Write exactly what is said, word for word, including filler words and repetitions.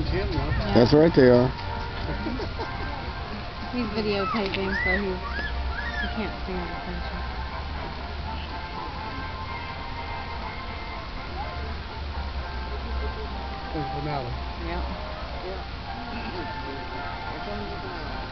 him, though. Yeah. That's right, they are. He's videotaping, so he's he can't stand attention. Finale. Yep. Yeah. Here comes the finale.